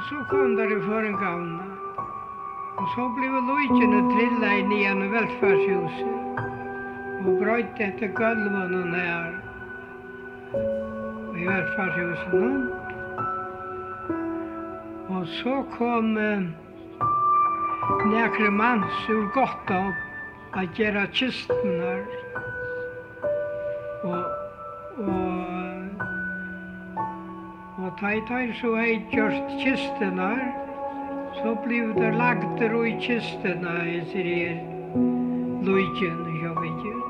så kom där i förengavna. Och så blev lojtjene trilla in i en välfärdshuset. Och bröt efter golven här. I välfärdshusen. Och så kom några mans ur Gottorp att göra kistorna. Och tajtar så hej gjort kistorna. Så blev det lagter i kistorna i serien lojtjen jag vet ju.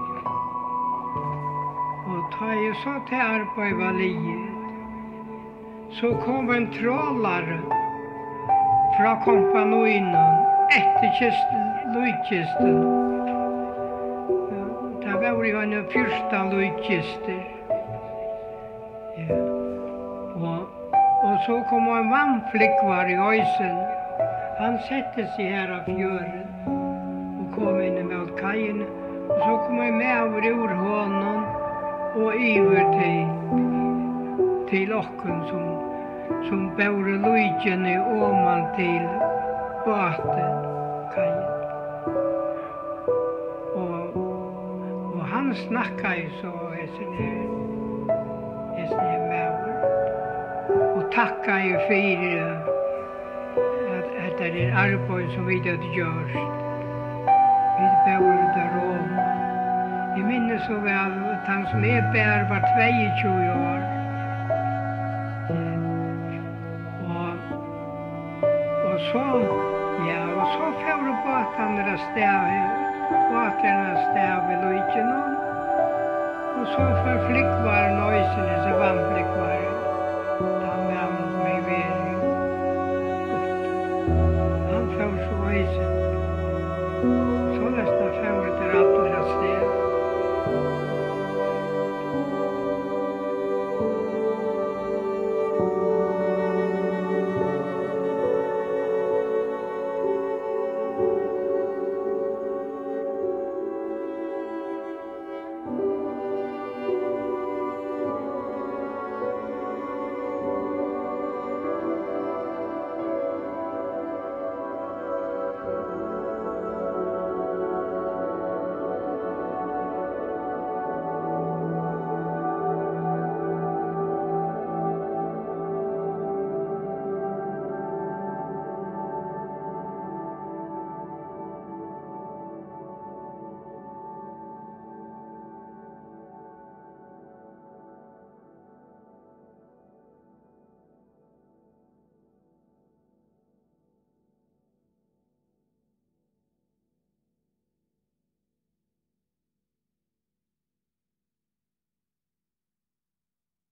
Och tar ju så till arbete var livet. Så kom en trollare från kompanjonen efter lojtkisten. Det var ju en första lojtkister. Ja. Och så kom en vannflickvar i öjsen. Han sätter sig här av fjören och kom in med kajen. Och så kom jag med över ur honom och över till åkken som bor lojtjen i åman till båten, kajen. Och han snackade ju så med och tackade ju för att det är arbete som vi hade gjort. Vi bor där om. Jag minns så väl att han som är bär var 22 år. Och så får båtarna stäv i lojtjen. Och så för flickvaren och öjsen, så vann flickvaren.